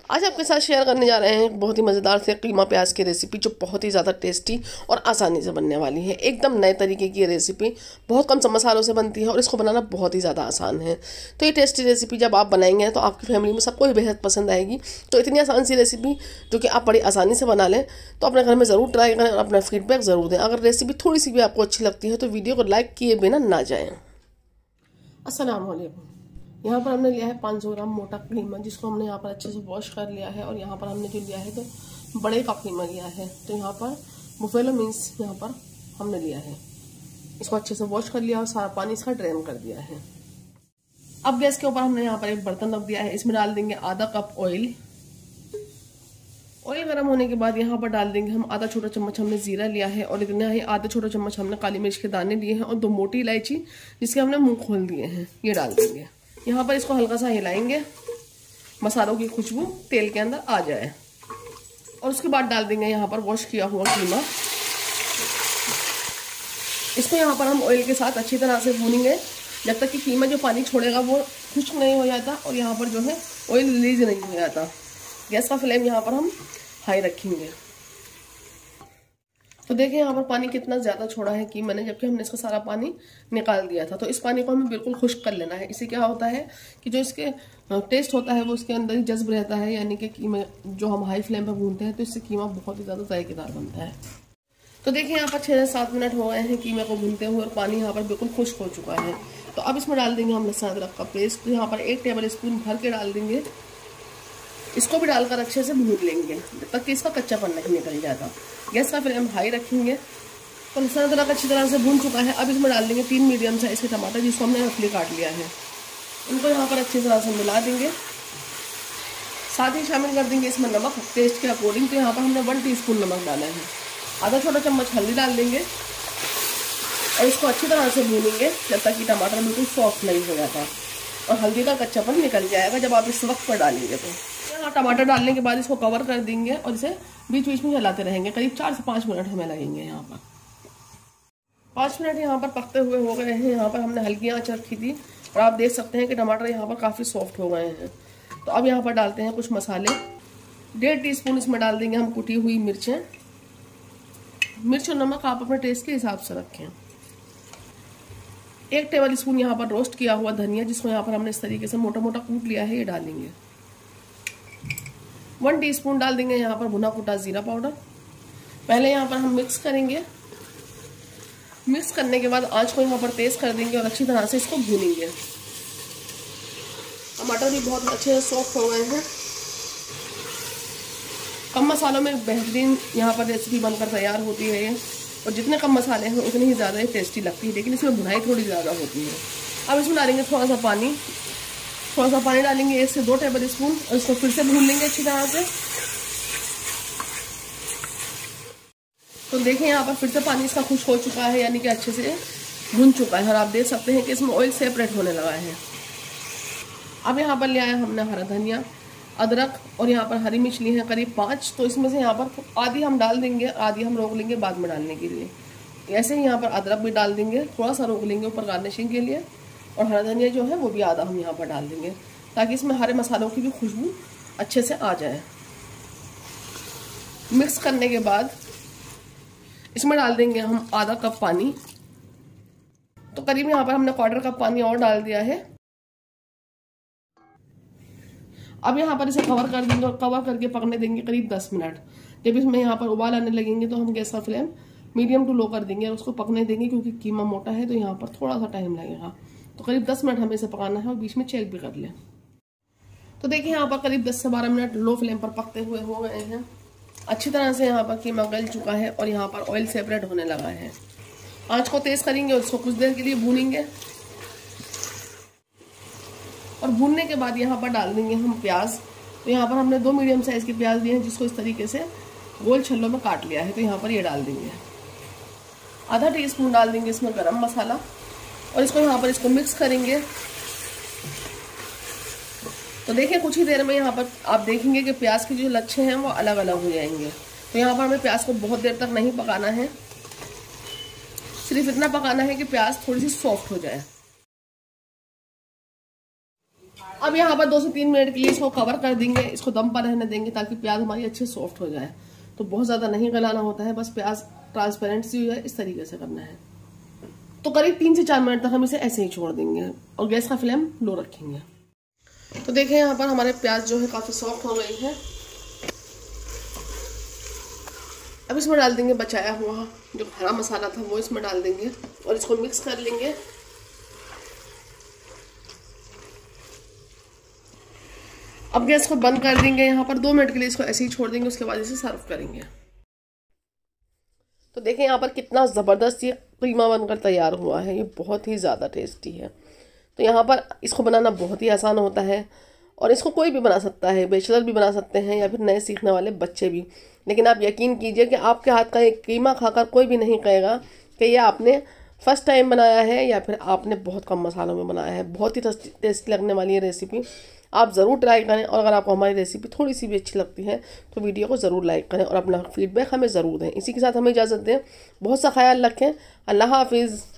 आज आपके साथ शेयर करने जा रहे हैं बहुत ही मज़ेदार से कीमा प्याज की रेसिपी, जो बहुत ही ज़्यादा टेस्टी और आसानी से बनने वाली है। एकदम नए तरीके की ये रेसिपी बहुत कम मसालों से बनती है और इसको बनाना बहुत ही ज़्यादा आसान है। तो ये टेस्टी रेसिपी जब आप बनाएंगे तो आपकी फैमिली में सबको ही बेहद पसंद आएगी। तो इतनी आसान सी रेसिपी जो कि आप बड़ी आसानी से बना लें, तो अपने घर में ज़रूर ट्राई करें और अपना फीडबैक ज़रूर दें। अगर रेसिपी थोड़ी सी भी आपको अच्छी लगती है तो वीडियो को लाइक किए बिना ना जाएँ। अस्सलाम वालेकुम। यहाँ पर हमने लिया है 500 ग्राम मोटा कीमा, जिसको हमने यहाँ पर अच्छे से वॉश कर लिया है। और यहाँ पर हमने जो लिया है तो बड़े का कीमा लिया है। तो यहाँ पर बुफेलो मीन्स यहाँ पर हमने लिया है। इसको अच्छे से वॉश कर लिया और सारा पानी इसका ड्रेन कर दिया है। अब गैस के ऊपर हमने यहाँ पर एक बर्तन रख दिया है। इसमें डाल देंगे आधा कप ऑयल। ऑयल गर्म होने के बाद यहाँ पर डाल देंगे हम आधा छोटा चम्मच हमने जीरा लिया है, और इतना ही आधा छोटा चम्मच हमने काली मिर्च के दाने लिए हैं, और 2 मोटी इलायची जिसके हमने मुंह खोल दिए हैं, ये डाल देंगे। यहाँ पर इसको हल्का सा हिलाएंगे, मसालों की खुशबू तेल के अंदर आ जाए। और उसके बाद डाल देंगे यहाँ पर वॉश किया हुआ कीमा। इसको यहाँ पर हम ऑयल के साथ अच्छी तरह से भूनेंगे जब तक कि कीमा जो पानी छोड़ेगा वो खुश्क नहीं हो जाता और यहाँ पर जो है ऑयल रिलीज नहीं हो जाता। गैस का फ्लेम यहाँ पर हम हाई रखेंगे। तो देखिए यहाँ पर पानी कितना ज़्यादा छोड़ा है कीमा ने, जबकि हमने इसका सारा पानी निकाल दिया था। तो इस पानी को हमें बिल्कुल खुश्क कर लेना है। इससे क्या होता है कि जो इसके टेस्ट होता है वो उसके अंदर ही जज्ब रहता है, यानी कि कीमा जो हम हाई फ्लेम पर भूनते हैं तो इससे कीमा बहुत ही ज़्यादा जायकेदार बनता है। तो देखिए यहाँ पर 6 से 7 मिनट हो गए हैं कीमे को भूनते हुए, और पानी यहाँ पर बिल्कुल खुश्क हो चुका है। तो अब इसमें डाल देंगे हम लहसुन अदरक का पेस्ट। तो यहाँ पर 1 टेबल स्पून भर के डाल देंगे। इसको भी डालकर अच्छे से भून लेंगे जब तक कि इसका कच्चापन नहीं निकल जाता। गैस का फ्लेम हाई रखेंगे। तो लहसुन अदरक अच्छी तरह से भून चुका है। अब इसमें डाल देंगे 3 मीडियम साइज के टमाटर, जिसको हमने रफली काट लिया है। उनको यहाँ पर अच्छी तरह से मिला देंगे। साथ ही शामिल कर देंगे इसमें नमक टेस्ट के अकॉर्डिंग। तो यहाँ पर हमने 1 टीस्पून नमक डाला है। आधा छोटा चम्मच हल्दी डाल देंगे और इसको अच्छी तरह से भूनेंगे जब तक कि टमाटर बिल्कुल सॉफ्ट नहीं हो जाता और हल्दी का कच्चापन निकल जाएगा जब आप इस वक्त पर डालेंगे। तो यहाँ टमाटर डालने के बाद इसको कवर कर देंगे और इसे बीच बीच में चलाते रहेंगे। करीब 4 से 5 मिनट हमें लगेंगे। यहाँ पर 5 मिनट यहाँ पर पकते हुए हो गए हैं। यहाँ पर हमने हल्की आंच रखी थी और आप देख सकते हैं कि टमाटर यहाँ पर काफ़ी सॉफ्ट हो गए हैं। तो अब यहाँ पर डालते हैं कुछ मसाले। 1.5 टीस्पून इसमें डाल देंगे हम कुटी हुई मिर्चें। मिर्च और नमक आप अपने टेस्ट के हिसाब से रखें। 1 टेबल स्पून यहाँ पर रोस्ट किया हुआ धनिया, जिसको यहाँ पर हमने इस तरीके से मोटा मोटा कूट लिया है, ये डालेंगे। 1 टीस्पून डाल देंगे यहाँ पर भुना कुटा जीरा पाउडर। पहले यहाँ पर हम मिक्स करेंगे। मिक्स करने के बाद आंच को यहाँ पर तेज कर देंगे और अच्छी तरह से इसको भूनेंगे। टमाटर भी बहुत अच्छे से सॉफ्ट हो गए हैं। कम मसालों में बेहतरीन यहाँ पर रेसिपी बनकर तैयार होती है ये, और जितने कम मसाले हैं उतनी ही ज़्यादा ये टेस्टी लगती है, लेकिन इसमें भुनाई थोड़ी ज़्यादा होती है। अब इसमें डालेंगे थोड़ा सा पानी डालेंगे 1 से 2 टेबल स्पून, और इसको फिर से भून लेंगे अच्छी तरह से। तो देखिए यहाँ पर फिर से पानी इसका खुश्क हो चुका है, यानी कि अच्छे से भून चुका है, और आप देख सकते हैं कि इसमें ऑयल सेपरेट होने लगा है। अब यहाँ पर ले आया हमने हरा धनिया, अदरक और यहाँ पर हरी मिर्च ली है करीब 5। तो इसमें से यहाँ पर आधी हम डाल देंगे, आधी हम रोक लेंगे बाद में डालने के लिए। ऐसे ही यहाँ पर अदरक भी डाल देंगे, थोड़ा सा रोक लेंगे ऊपर गार्निशिंग के लिए। और हरा धनिया जो है वो भी आधा हम यहाँ पर डाल देंगे, ताकि इसमें हरे मसालों की भी खुशबू अच्छे से आ जाए। मिक्स करने के बाद इसमें डाल देंगे हम आधा कप पानी। तो करीब यहाँ पर हमने 1/4 कप पानी और डाल दिया है। अब यहाँ पर इसे कवर कर देंगे और कवर करके पकने देंगे करीब 10 मिनट। जब इसमें यहाँ पर उबाल आने लगेंगे तो हम गैस का फ्लेम मीडियम टू लो कर देंगे और उसको पकने देंगे, क्योंकि कीमा मोटा है तो यहाँ पर थोड़ा सा टाइम लगेगा। तो करीब 10 मिनट हमें इसे पकाना है और बीच में चेक भी कर लें। तो देखिए यहाँ पर करीब 10 से 12 मिनट लो फ्लेम पर पकते हुए हो गए हैं। अच्छी तरह से यहाँ पर कीमा गल चुका है और यहाँ पर ऑयल सेपरेट होने लगा है। आंच को तेज करेंगे और उसको कुछ देर के लिए भूनेंगे, और भूनने के बाद यहाँ पर डाल देंगे हम प्याज। तो यहाँ पर हमने 2 मीडियम साइज के प्याज लिए हैं, जिसको इस तरीके से गोल छल्लों में काट लिया है। तो यहाँ पर ये डाल देंगे। आधा टीस्पून डाल देंगे इसमें गरम मसाला, और इसको यहाँ पर इसको मिक्स करेंगे। तो देखिए कुछ ही देर में यहाँ पर आप देखेंगे कि प्याज के जो लच्छे हैं वो अलग अलग हो जाएंगे। तो यहाँ पर हमें प्याज को बहुत देर तक नहीं पकाना है, सिर्फ इतना पकाना है कि प्याज थोड़ी सी सॉफ्ट हो जाए। अब यहाँ पर 2 से 3 मिनट के लिए इसको कवर कर देंगे, इसको दम पर रहने देंगे ताकि प्याज हमारी अच्छे सॉफ्ट हो जाए। तो बहुत ज़्यादा नहीं गलाना होता है, बस प्याज ट्रांसपेरेंट सी हो जाए इस तरीके से करना है। तो करीब 3 से 4 मिनट तक हम इसे ऐसे ही छोड़ देंगे और गैस का फ्लेम लो रखेंगे। तो देखें यहाँ पर हमारे प्याज जो है काफ़ी सॉफ्ट हो गई है। अब इसमें डाल देंगे बचाया हुआ जो हरा मसाला था वो इसमें डाल देंगे और इसको मिक्स कर लेंगे। अब गैस को बंद कर देंगे, यहाँ पर 2 मिनट के लिए इसको ऐसे ही छोड़ देंगे, उसके बाद इसे सर्व करेंगे। तो देखें यहाँ पर कितना ज़बरदस्त ये कीमा बनकर तैयार हुआ है, ये बहुत ही ज़्यादा टेस्टी है। तो यहाँ पर इसको बनाना बहुत ही आसान होता है और इसको कोई भी बना सकता है, बैचलर भी बना सकते हैं या फिर नए सीखने वाले बच्चे भी। लेकिन आप यकीन कीजिए कि आपके हाथ का एक कीमा खाकर कोई भी नहीं कहेगा कि ये आपने फर्स्ट टाइम बनाया है या फिर आपने बहुत कम मसालों में बनाया है। बहुत ही टेस्टी लगने वाली है रेसिपी, आप ज़रूर ट्राई करें। और अगर आपको हमारी रेसिपी थोड़ी सी भी अच्छी लगती है तो वीडियो को ज़रूर लाइक करें और अपना फीडबैक हमें ज़रूर दें। इसी के साथ हमें इजाज़त दें, बहुत सा ख्याल रखें। अल्लाह हाफिज़।